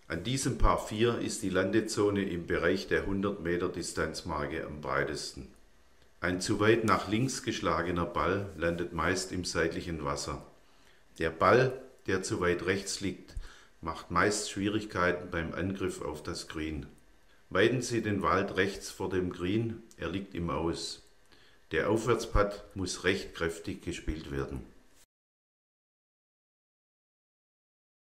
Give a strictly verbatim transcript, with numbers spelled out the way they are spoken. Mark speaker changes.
Speaker 1: An diesem Par vier ist die Landezone im Bereich der hundert Meter Distanzmarke am breitesten. Ein zu weit nach links geschlagener Ball landet meist im seitlichen Wasser. Der Ball, der zu weit rechts liegt, macht meist Schwierigkeiten beim Angriff auf das Green. Meiden Sie den Wald rechts vor dem Green, er liegt im Aus. Der Aufwärtsputt muss recht kräftig gespielt werden.